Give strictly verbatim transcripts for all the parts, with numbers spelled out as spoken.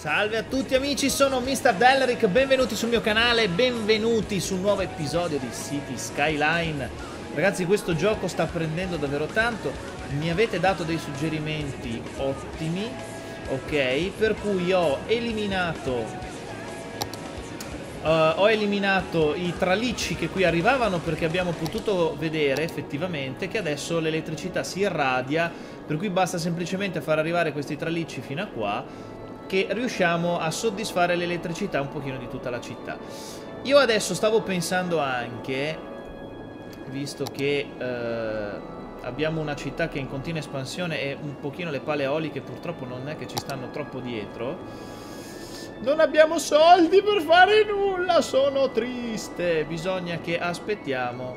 Salve a tutti amici, sono mister Delric, benvenuti sul mio canale, benvenuti su un nuovo episodio di City Skyline. Ragazzi, questo gioco sta prendendo davvero tanto, mi avete dato dei suggerimenti ottimi, ok? Per cui ho eliminato... Uh, ho eliminato i tralicci che qui arrivavano perché abbiamo potuto vedere effettivamente che adesso l'elettricità si irradia, per cui basta semplicemente far arrivare questi tralicci fino a qua che riusciamo a soddisfare l'elettricità un pochino di tutta la città. Io adesso stavo pensando anche, visto che uh, abbiamo una città che è in continua espansione e un pochino le pale eoliche purtroppo non è che ci stanno troppo dietro, non abbiamo soldi per fare nulla, sono triste. Bisogna che aspettiamo.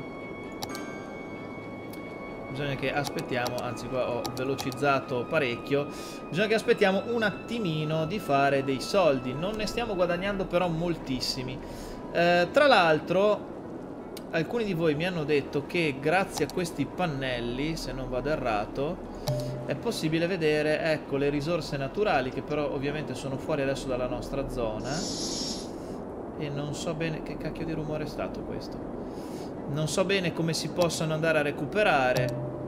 Bisogna che aspettiamo, anzi qua ho velocizzato parecchio. Bisogna che aspettiamo un attimino di fare dei soldi. Non ne stiamo guadagnando però moltissimi. Eh, tra l'altro, alcuni di voi mi hanno detto che grazie a questi pannelli, se non vado errato, è possibile vedere, ecco, le risorse naturali, che però ovviamente sono fuori adesso dalla nostra zona. E non so bene... Che cacchio di rumore è stato questo? Non so bene come si possano andare a recuperare.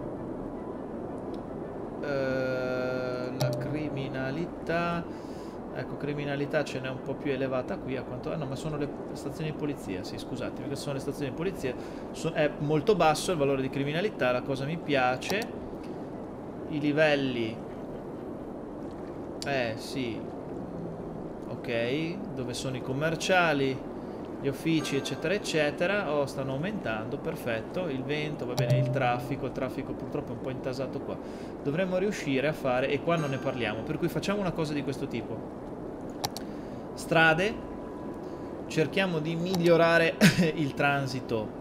Uh, la criminalità... Ecco, criminalità ce n'è un po' più elevata qui a quanto... Ah no, ma sono le stazioni di polizia, sì, scusatemi, queste sono le stazioni di polizia. So... È molto basso il valore di criminalità, la cosa mi piace. I livelli, eh sì, ok, dove sono i commerciali, gli uffici eccetera eccetera. Oh, stanno aumentando, perfetto. Il vento, va bene, il traffico, il traffico purtroppo è un po' intasato qua. Dovremmo riuscire a fare, e qua non ne parliamo, per cui facciamo una cosa di questo tipo: strade, cerchiamo di migliorare il transito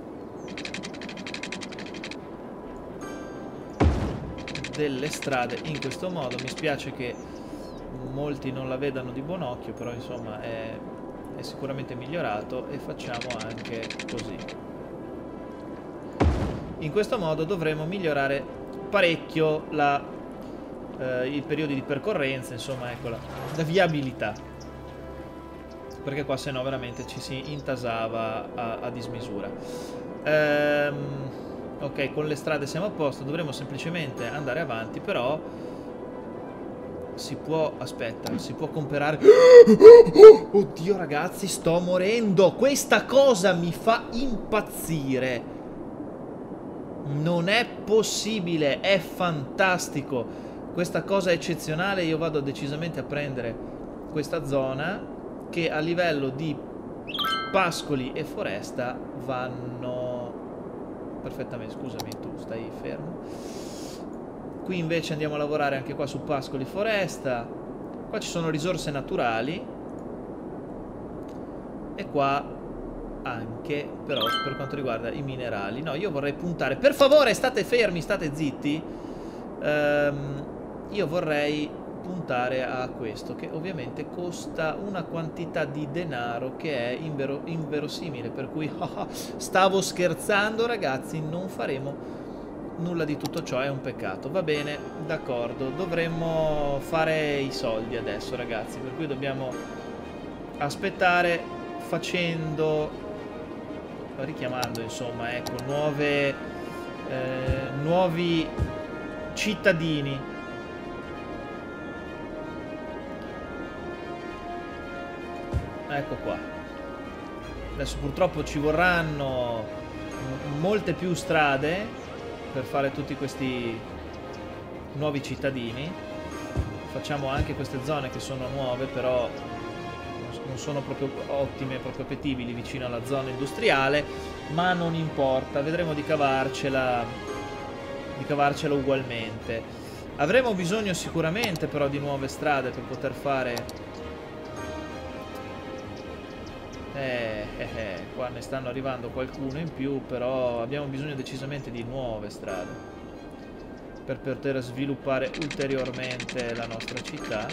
delle strade in questo modo. Mi spiace che molti non la vedano di buon occhio, però insomma è, è sicuramente migliorato. E facciamo anche così. In questo modo dovremo migliorare parecchio la, eh, i periodi di percorrenza, insomma, ecco, la, la viabilità, perché qua se no veramente ci si intasava a, a dismisura. ehm Ok, con le strade siamo a posto, dovremo semplicemente andare avanti, però si può, aspetta, si può comprare... Oddio ragazzi, sto morendo, questa cosa mi fa impazzire. Non è possibile, è fantastico. Questa cosa è eccezionale, io vado decisamente a prendere questa zona che a livello di pascoli e foresta vanno... perfettamente. Scusami, tu stai fermo. Qui invece andiamo a lavorare anche qua su pascoli foresta. Qua ci sono risorse naturali e qua anche però per quanto riguarda i minerali. No, io vorrei puntare, per favore state fermi, state zitti. um, io vorrei puntare a questo, che ovviamente costa una quantità di denaro che è invero, inverosimile, per cui stavo scherzando ragazzi, non faremo nulla di tutto ciò, è un peccato. Va bene, d'accordo, dovremmo fare i soldi adesso ragazzi, per cui dobbiamo aspettare facendo, richiamando insomma, ecco, nuove eh, nuovi cittadini. Ecco qua. Adesso purtroppo ci vorranno molte più strade per fare tutti questi nuovi cittadini. Facciamo anche queste zone che sono nuove, però non sono proprio ottime, proprio appetibili vicino alla zona industriale, ma non importa, vedremo di cavarcela, di cavarcela ugualmente. Avremo bisogno sicuramente però di nuove strade per poter fare... Eh, eh, eh, qua ne stanno arrivando qualcuno in più, però abbiamo bisogno decisamente di nuove strade per poter sviluppare ulteriormente la nostra città.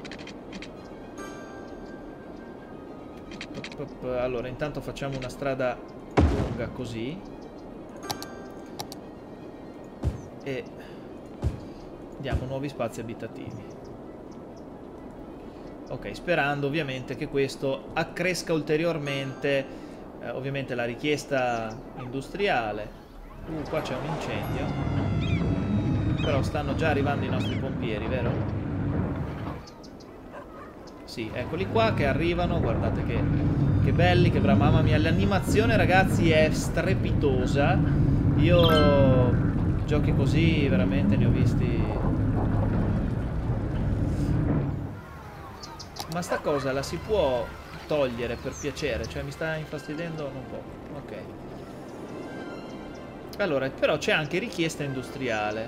Allora, intanto facciamo una strada lunga così e diamo nuovi spazi abitativi. Ok, sperando ovviamente che questo accresca ulteriormente eh, ovviamente la richiesta industriale. Uh, qua c'è un incendio. Però stanno già arrivando i nostri pompieri, vero? Sì, eccoli qua che arrivano, guardate che, che belli, che brava, mamma mia, l'animazione ragazzi è strepitosa. Io giochi così veramente ne ho visti. Ma sta cosa la si può togliere per piacere? Cioè mi sta infastidendo un po'. Ok. Allora, però c'è anche richiesta industriale.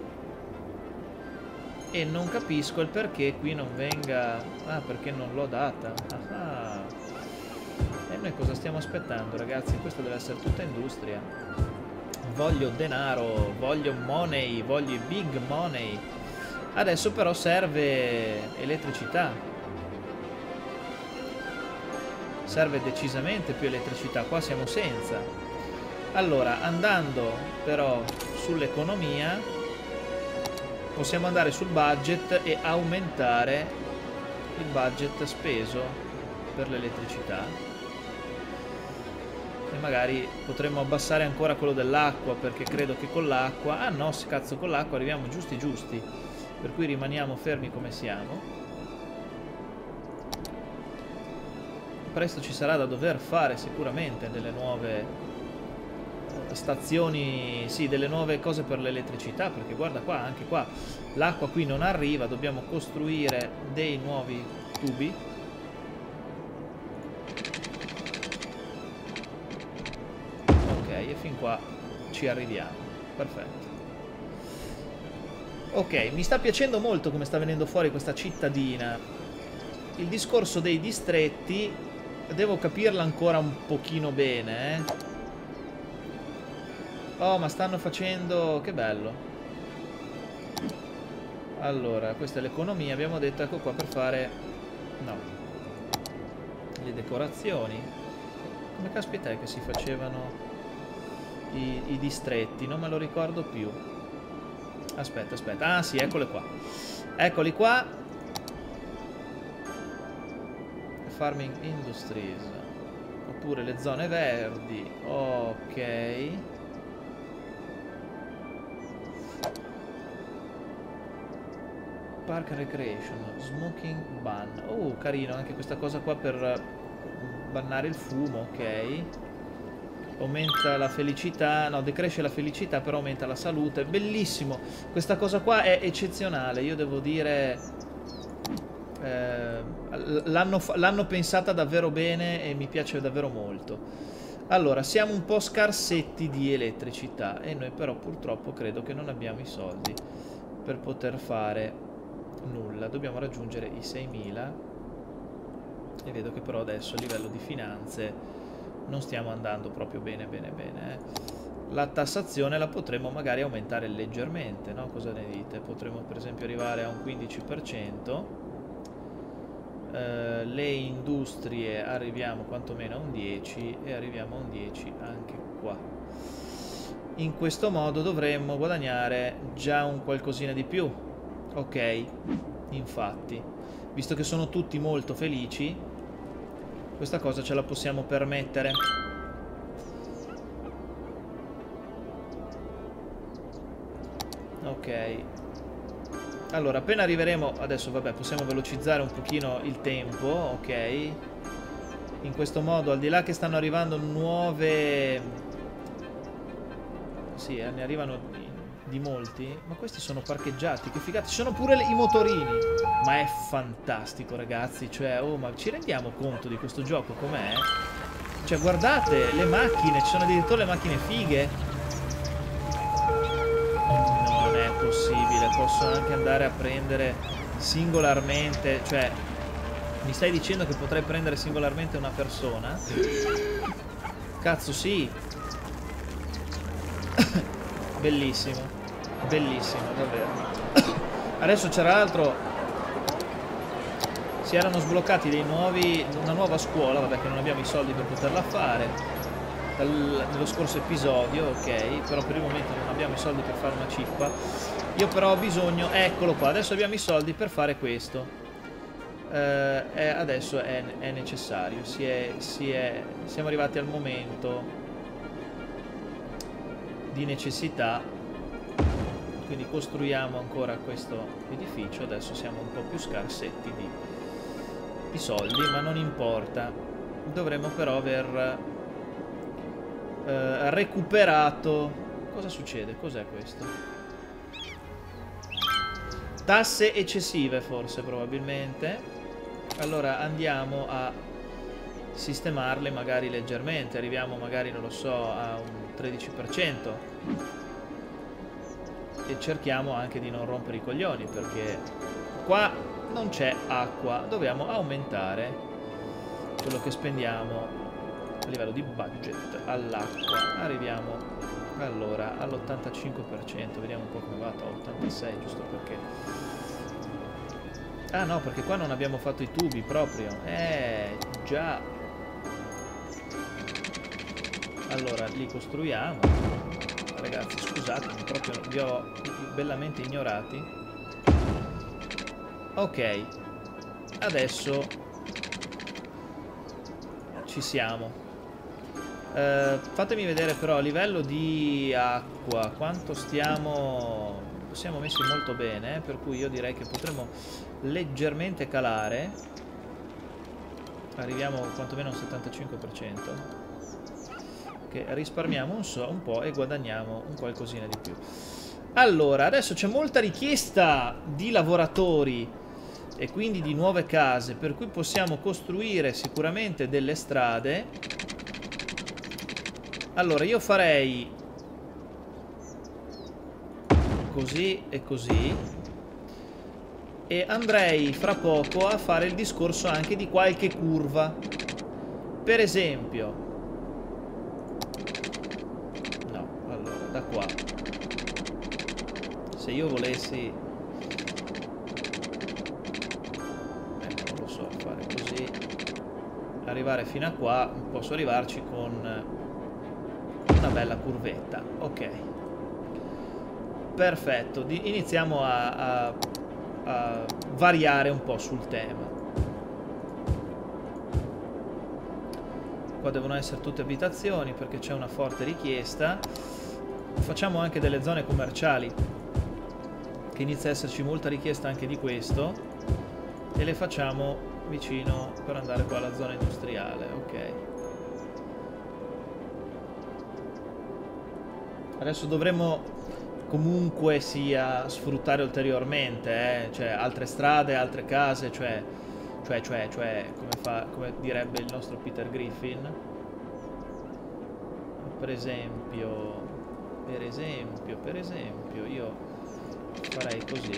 E non capisco il perché qui non venga... Ah, perché non l'ho data. Ah, ah. E noi cosa stiamo aspettando, ragazzi? Questa deve essere tutta industria. Voglio denaro, voglio money, voglio i big money. Adesso però serve elettricità. Serve decisamente più elettricità, qua siamo senza. Allora, andando però sull'economia, possiamo andare sul budget e aumentare il budget speso per l'elettricità. E magari potremmo abbassare ancora quello dell'acqua, perché credo che con l'acqua... Ah no, cazzo, con l'acqua arriviamo giusti giusti. Per cui rimaniamo fermi come siamo. Presto ci sarà da dover fare sicuramente delle nuove stazioni, sì, delle nuove cose per l'elettricità, perché guarda qua, anche qua l'acqua qui non arriva, dobbiamo costruire dei nuovi tubi. Ok, e fin qua ci arriviamo, perfetto. Ok, mi sta piacendo molto come sta venendo fuori questa cittadina. Il discorso dei distretti devo capirla ancora un pochino bene, eh. Oh, ma stanno facendo... Che bello. Allora, questa è l'economia. Abbiamo detto, ecco qua, per fare... No. Le decorazioni. Come caspita è che si facevano i, i distretti? Non me lo ricordo più. Aspetta, aspetta. Ah, sì, eccole qua. Eccoli qua. Farming Industries. Oppure le zone verdi. Ok. Park Recreation. Smoking ban. Oh, carino anche questa cosa qua per bannare il fumo. Ok. Aumenta la felicità. No, decresce la felicità, però aumenta la salute. Bellissimo. Questa cosa qua è eccezionale. Io devo dire... Eh, l'hanno pensata davvero bene e mi piace davvero molto. Allora, siamo un po' scarsetti di elettricità e noi però purtroppo credo che non abbiamo i soldi per poter fare nulla. Dobbiamo raggiungere i seimila e vedo che però adesso a livello di finanze non stiamo andando proprio bene bene bene, eh. La tassazione la potremmo magari aumentare leggermente, no? Cosa ne dite? Potremmo per esempio arrivare a un quindici per cento. Uh, le industrie arriviamo quantomeno a un dieci e arriviamo a un dieci anche qua. In questo modo dovremmo guadagnare già un qualcosina di più. Ok, infatti, visto che sono tutti molto felici, questa cosa ce la possiamo permettere. Ok. Allora, appena arriveremo... Adesso, vabbè, possiamo velocizzare un pochino il tempo, ok? In questo modo, al di là che stanno arrivando nuove... Sì, eh, ne arrivano di molti. Ma questi sono parcheggiati, che figata. Ci sono pure i motorini. Ma è fantastico, ragazzi. Cioè, oh, ma ci rendiamo conto di questo gioco com'è? Cioè, guardate, le macchine. Ci sono addirittura le macchine fighe. Possibile, posso anche andare a prendere singolarmente, cioè mi stai dicendo che potrei prendere singolarmente una persona? Cazzo, sì. Bellissimo, bellissimo, davvero. Adesso c'era altro, si erano sbloccati dei nuovi, una nuova scuola, vabbè, che non abbiamo i soldi per poterla fare nello scorso episodio, ok, però per il momento non abbiamo i soldi per fare una cippa. Io però ho bisogno, eccolo qua, adesso abbiamo i soldi per fare questo. eh, è, adesso è, è necessario. Si è, si è, siamo arrivati al momento di necessità, quindi costruiamo ancora questo edificio. Adesso siamo un po' più scarsetti di, di soldi, ma non importa. Dovremmo però aver eh, recuperato. Cosa succede? Cos'è questo? Tasse eccessive forse, probabilmente. Allora andiamo a sistemarle magari leggermente. Arriviamo magari, non lo so, a un tredici per cento. E cerchiamo anche di non rompere i coglioni, perché qua non c'è acqua. Dobbiamo aumentare quello che spendiamo a livello di budget all'acqua. Arriviamo allora all'ottantacinque per cento. Vediamo un po' come va. ottantasei, giusto perché. Ah no, perché qua non abbiamo fatto i tubi proprio. Eh, già. Allora, li costruiamo. Ragazzi, scusatemi, proprio vi ho bellamente ignorati. Ok. Adesso ci siamo. Uh, fatemi vedere però a livello di acqua quanto stiamo. Siamo messi molto bene, eh, per cui io direi che potremmo leggermente calare. Arriviamo quantomeno al settantacinque per cento, che risparmiamo un, so, un po' e guadagniamo un qualcosina di più. Allora, adesso c'è molta richiesta di lavoratori e quindi di nuove case, per cui possiamo costruire sicuramente delle strade. Allora, io farei così e così, e andrei fra poco a fare il discorso anche di qualche curva. Per esempio, no, allora, da qua, se io volessi, ecco, non lo so, fare così, arrivare fino a qua, posso arrivarci con una bella curvetta. Ok, perfetto. Di iniziamo a, a, a variare un po' sul tema. Qua devono essere tutte abitazioni perché c'è una forte richiesta. Facciamo anche delle zone commerciali, che inizia a esserci molta richiesta anche di questo, e le facciamo vicino per andare qua alla zona industriale. Ok, adesso dovremmo comunque sia sfruttare ulteriormente, eh? Cioè altre strade, altre case, cioè, cioè, cioè, cioè come, fa, come direbbe il nostro Peter Griffin. Per esempio, per esempio, per esempio, io farei così.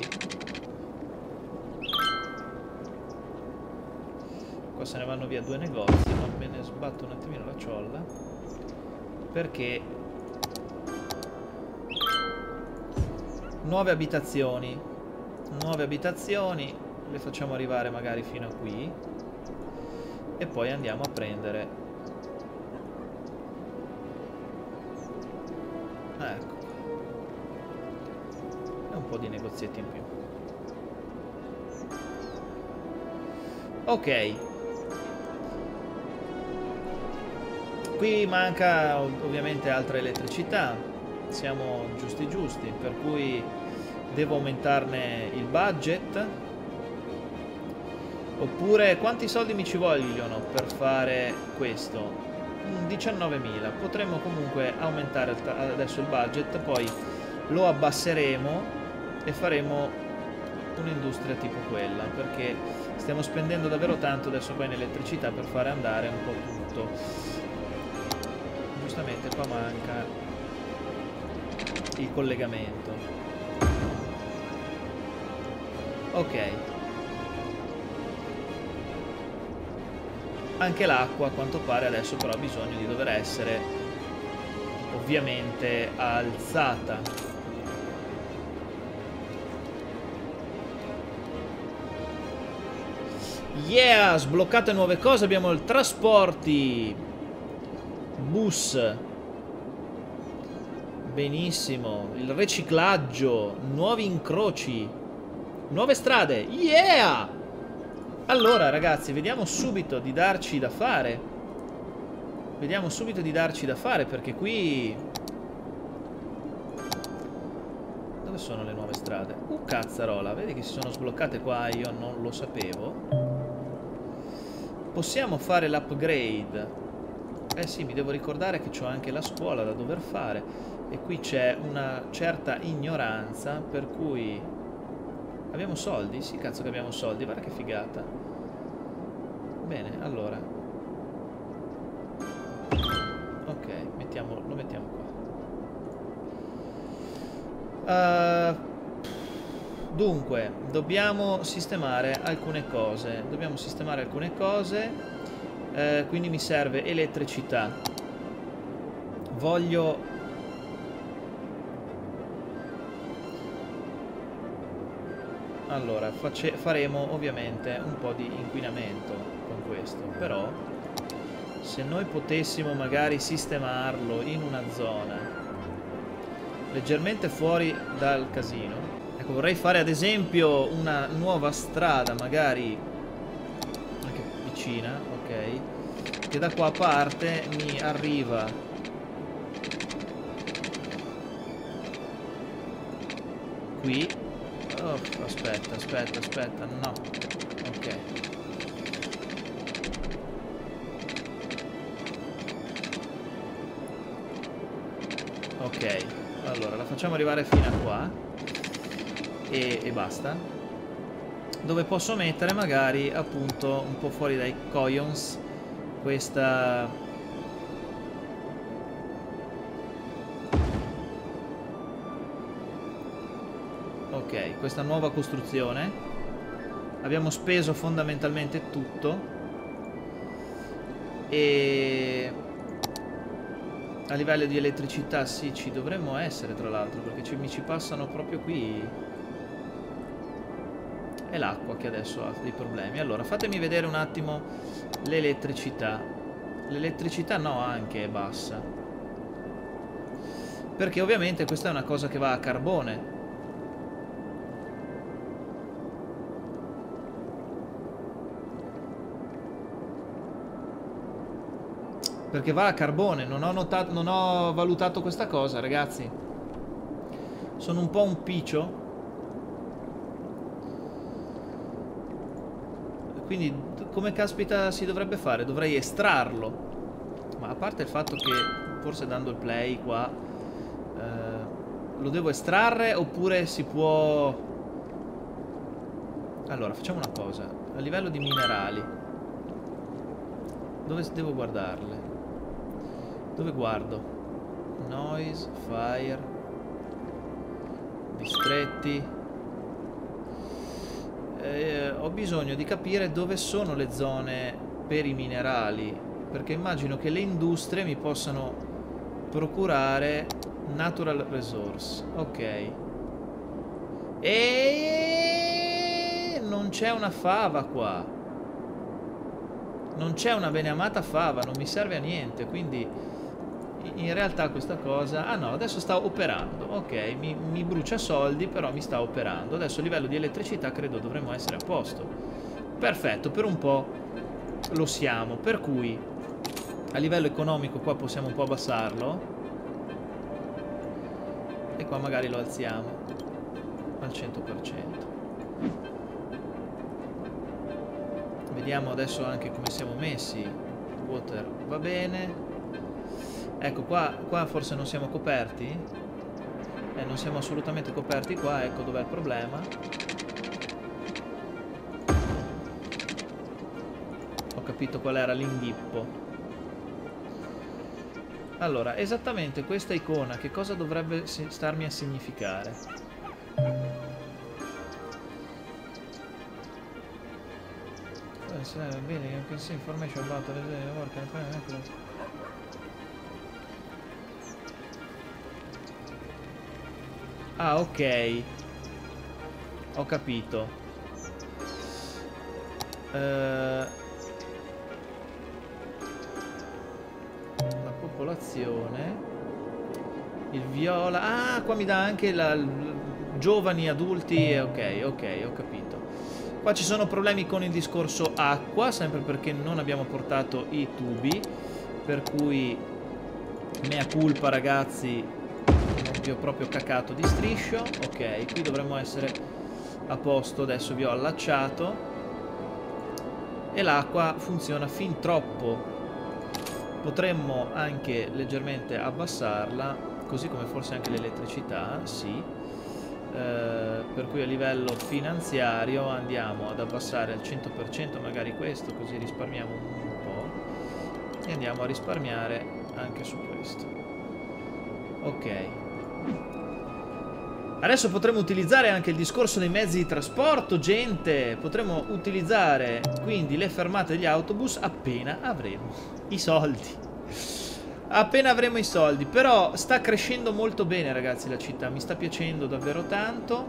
Qua se ne vanno via due negozi, ma me ne sbatto un attimino la ciolla, perché nuove abitazioni, nuove abitazioni, le facciamo arrivare magari fino a qui e poi andiamo a prendere, ecco, e un po' di negozietti in più. Ok, qui manca ovviamente altra elettricità. Siamo giusti giusti, per cui devo aumentarne il budget. Oppure quanti soldi mi ci vogliono per fare questo? diciannovemila. Potremmo comunque aumentare adesso il budget, poi lo abbasseremo e faremo un'industria tipo quella, perché stiamo spendendo davvero tanto adesso qua in elettricità per fare andare un po' tutto. Giustamente qua manca il collegamento. Ok, anche l'acqua a quanto pare adesso però ha bisogno di dover essere ovviamente alzata. Yeah, sbloccate nuove cose, abbiamo il trasporti, bus. Benissimo, il riciclaggio, nuovi incroci, nuove strade, yeah! Allora ragazzi, vediamo subito di darci da fare. Vediamo subito di darci da fare, perché qui... Dove sono le nuove strade? Uh, cazzarola, vedi che si sono sbloccate qua, io non lo sapevo. Possiamo fare l'upgrade. Eh sì, mi devo ricordare che c'ho anche la scuola da dover fare. E qui c'è una certa ignoranza, per cui... Abbiamo soldi? Sì, cazzo che abbiamo soldi, guarda che figata. Bene, allora. Ok, mettiamo, lo mettiamo qua. Uh, dunque, dobbiamo sistemare alcune cose. Dobbiamo sistemare alcune cose. Uh, quindi mi serve elettricità. Voglio... Allora, faremo ovviamente un po' di inquinamento con questo, però se noi potessimo magari sistemarlo in una zona leggermente fuori dal casino, ecco, vorrei fare ad esempio una nuova strada, magari anche vicina, ok, che da qua parte mi arriva qui. Oh, aspetta, aspetta, aspetta, no. Ok. Ok, allora la facciamo arrivare fino a qua. E, e basta. Dove posso mettere magari, appunto, un po' fuori dai coins, questa... Ok, questa nuova costruzione. Abbiamo speso fondamentalmente tutto. E a livello di elettricità sì, ci dovremmo essere, tra l'altro, perché ci, mi ci passano proprio qui. È l'acqua che adesso ha dei problemi. Allora, fatemi vedere un attimo l'elettricità. L'elettricità no, anche è bassa. Perché ovviamente questa è una cosa che va a carbone. Perché va a carbone, non ho notato, non ho valutato questa cosa, ragazzi. Sono un po' un piccio. Quindi come caspita si dovrebbe fare? Dovrei estrarlo. Ma a parte il fatto che forse dando il play qua eh, lo devo estrarre, oppure si può... Allora, facciamo una cosa. A livello di minerali, dove devo guardarle? Dove guardo? Noise, fire, distretti. Eh, ho bisogno di capire dove sono le zone per i minerali, perché immagino che le industrie mi possano procurare natural resource. Ok. E non c'è una fava qua. Non c'è una beneamata fava, non mi serve a niente, quindi... In realtà questa cosa... Ah no, adesso sta operando. Ok, mi, mi brucia soldi, però mi sta operando. Adesso a livello di elettricità credo dovremmo essere a posto. Perfetto, per un po' lo siamo. Per cui a livello economico qua possiamo un po' abbassarlo. E qua magari lo alziamo al cento per cento. Vediamo adesso anche come siamo messi. Water va bene. Ecco, qua, qua forse non siamo coperti. Eh, non siamo assolutamente coperti qua, ecco dov'è il problema. Ho capito qual era l'inghippo. Allora, esattamente questa icona, che cosa dovrebbe starmi a significare? Bene, you can see information about the work. Ah, ok. Ho capito. Uh, la popolazione. Il viola. Ah, qua mi dà anche la, giovani, adulti. Ok, ok, ho capito. Qua ci sono problemi con il discorso acqua, sempre perché non abbiamo portato i tubi, per cui mea culpa ragazzi, non vi ho proprio cacato di striscio. Ok, qui dovremmo essere a posto, adesso vi ho allacciato e l'acqua funziona fin troppo. Potremmo anche leggermente abbassarla, così come forse anche l'elettricità, sì. Uh, per cui a livello finanziario andiamo ad abbassare al cento per cento magari questo, così risparmiamo un po', e andiamo a risparmiare anche su questo. Ok, adesso potremo utilizzare anche il discorso dei mezzi di trasporto, gente. Potremo utilizzare quindi le fermate degli autobus appena avremo i soldi. Appena avremo i soldi. Però sta crescendo molto bene ragazzi la città, mi sta piacendo davvero tanto.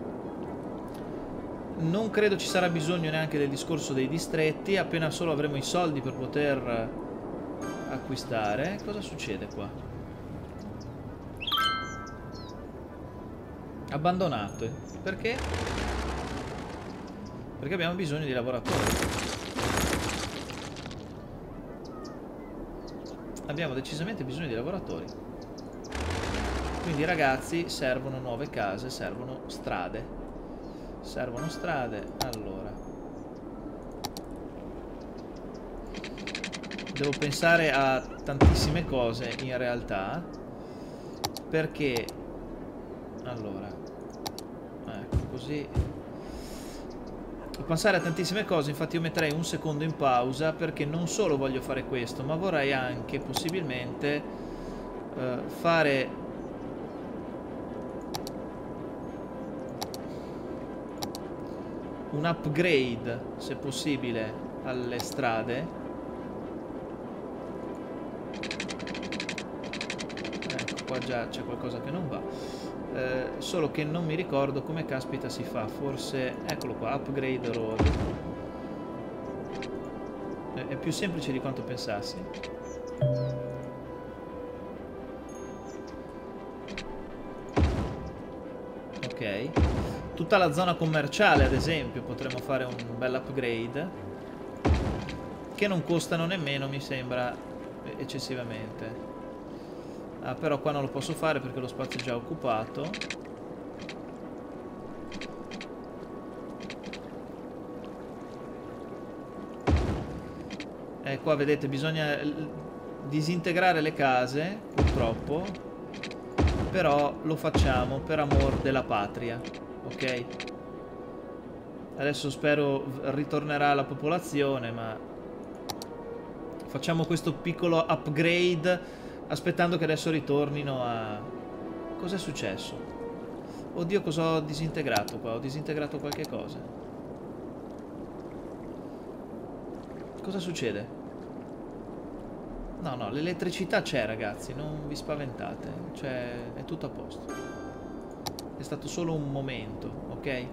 Non credo ci sarà bisogno neanche del discorso dei distretti. Appena solo avremo i soldi per poter acquistare. Cosa succede qua? Abbandonate. Perché? Perché abbiamo bisogno di lavoratori. Abbiamo decisamente bisogno di lavoratori. Quindi ragazzi servono nuove case, servono strade. Servono strade. Allora, devo pensare a tantissime cose in realtà, perché allora ecco così. Devo pensare a tantissime cose, infatti io metterei un secondo in pausa, perché non solo voglio fare questo, ma vorrei anche possibilmente uh, fare un upgrade, se possibile, alle strade. Ecco, qua già c'è qualcosa che non va. Eh, solo che non mi ricordo come caspita si fa. Forse, eccolo qua, upgrade road. È, è più semplice di quanto pensassi. Ok, tutta la zona commerciale ad esempio potremmo fare un bel upgrade, che non costano nemmeno, mi sembra, eccessivamente. Ah, però qua non lo posso fare perché lo spazio è già occupato. E qua vedete bisogna disintegrare le case, purtroppo. Però lo facciamo per amor della patria, ok? Adesso spero ritornerà la popolazione, ma facciamo questo piccolo upgrade aspettando che adesso ritornino a... Cos'è successo? Oddio, cosa ho disintegrato qua? Ho disintegrato qualche cosa. Cosa succede? No, no, l'elettricità c'è ragazzi, non vi spaventate. Cioè, è tutto a posto. È stato solo un momento, ok?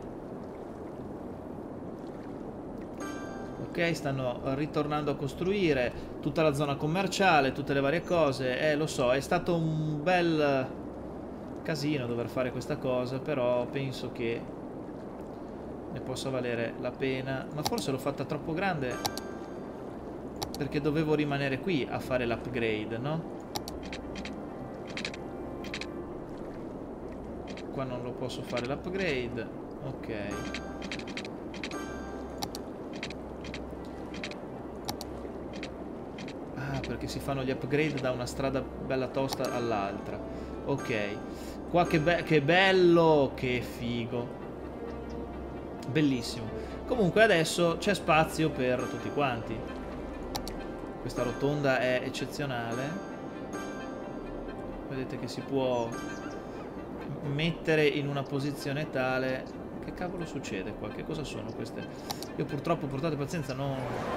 Ok, stanno ritornando a costruire tutta la zona commerciale, tutte le varie cose. Eh, lo so, è stato un bel casino dover fare questa cosa, però penso che ne possa valere la pena. Ma forse l'ho fatta troppo grande, perché dovevo rimanere qui a fare l'upgrade, no? Qua non lo posso fare l'upgrade. Ok. Perché si fanno gli upgrade da una strada bella tosta all'altra. Ok. Qua che, be che bello, che figo. Bellissimo. Comunque adesso c'è spazio per tutti quanti. Questa rotonda è eccezionale. Vedete che si può mettere in una posizione tale... Che cavolo succede qua? Che cosa sono queste? Io purtroppo, portate pazienza, non...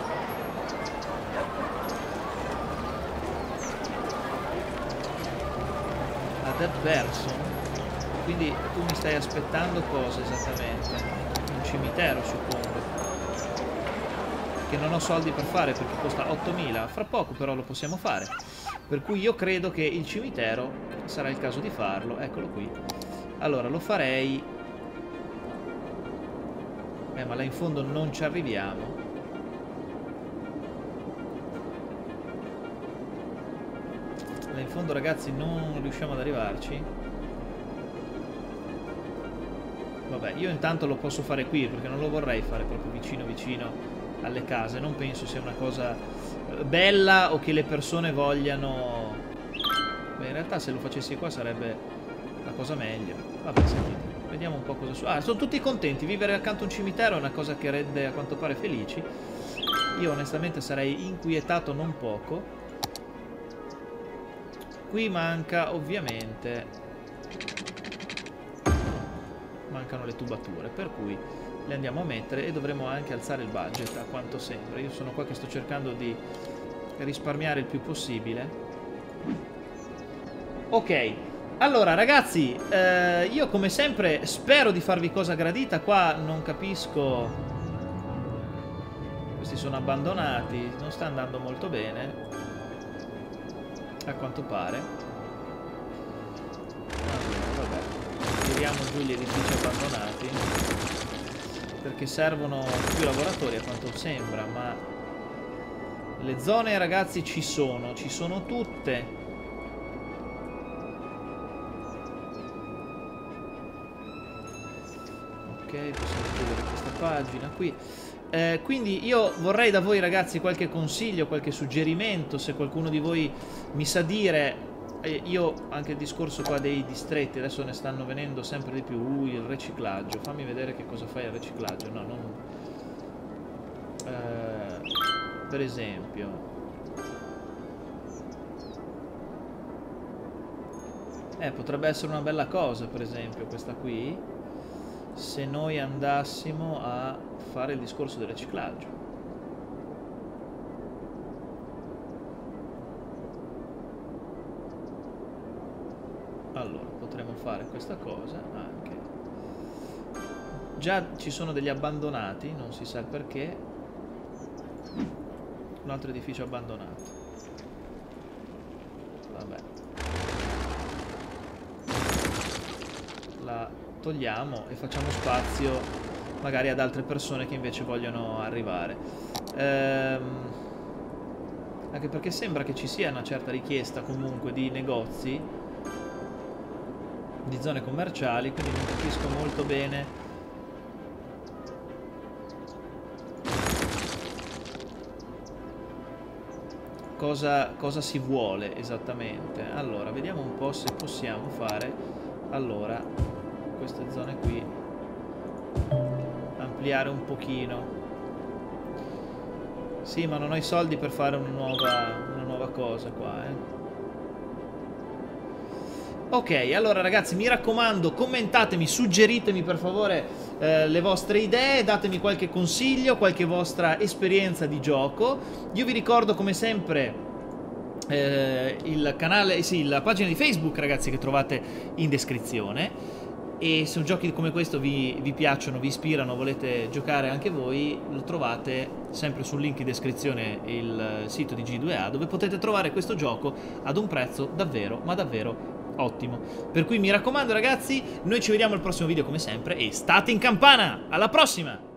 Dead person? Quindi tu mi stai aspettando cosa esattamente? Un cimitero, suppongo, che non ho soldi per fare perché costa ottomila. Fra poco però lo possiamo fare, per cui io credo che il cimitero sarà il caso di farlo. Eccolo qui. Allora lo farei Eh, ma là in fondo non ci arriviamo. Là in fondo, ragazzi, non riusciamo ad arrivarci. Vabbè, io intanto lo posso fare qui, perché non lo vorrei fare proprio vicino vicino alle case. Non penso sia una cosa bella o che le persone vogliano. Beh, in realtà se lo facessi qua sarebbe la cosa meglio. Vabbè, sentite, vediamo un po' cosa su. Ah, sono tutti contenti. Vivere accanto a un cimitero è una cosa che rende a quanto pare felici. Io onestamente sarei inquietato non poco. Qui manca ovviamente, mancano le tubature, per cui le andiamo a mettere e dovremo anche alzare il budget, a quanto sembra. Io sono qua che sto cercando di risparmiare il più possibile. Ok, allora ragazzi, eh, io come sempre spero di farvi cosa gradita. Qua non capisco, questi sono abbandonati, non sta andando molto bene a quanto pare. Allora, vabbè, tiriamo giù gli edifici abbandonati, perché servono più lavoratori a quanto sembra, ma le zone, ragazzi, ci sono, ci sono tutte. Ok, possiamo chiudere questa pagina qui. Eh, quindi io vorrei da voi, ragazzi, qualche consiglio, qualche suggerimento, se qualcuno di voi mi sa dire. eh, io anche il discorso qua dei distretti, adesso ne stanno venendo sempre di più. Uh, il riciclaggio, fammi vedere che cosa fai al riciclaggio. No, non eh, per esempio eh, potrebbe essere una bella cosa, per esempio questa qui, se noi andassimo a fare il discorso del riciclaggio. Allora, potremmo fare questa cosa anche. Già ci sono degli abbandonati, non si sa il perché. Un altro edificio abbandonato. Vabbè. La togliamo e facciamo spazio magari ad altre persone che invece vogliono arrivare. Ehm, anche perché sembra che ci sia una certa richiesta comunque di negozi, di zone commerciali, quindi non capisco molto bene cosa, cosa si vuole esattamente. Allora, vediamo un po' se possiamo fare, allora, queste zone qui, ampliare un pochino. Sì, ma non ho i soldi per fare una nuova, una nuova cosa qua, eh. Ok, allora ragazzi, mi raccomando, commentatemi, suggeritemi per favore eh, le vostre idee, datemi qualche consiglio, qualche vostra esperienza di gioco. Io vi ricordo come sempre eh, il canale, sì, la pagina di Facebook, ragazzi, che trovate in descrizione. E se un giochi come questo vi, vi piacciono, vi ispirano, volete giocare anche voi, lo trovate sempre sul link in descrizione, il sito di G due A, dove potete trovare questo gioco ad un prezzo davvero, ma davvero ottimo. Per cui mi raccomando, ragazzi, noi ci vediamo al prossimo video come sempre e state in campana! Alla prossima!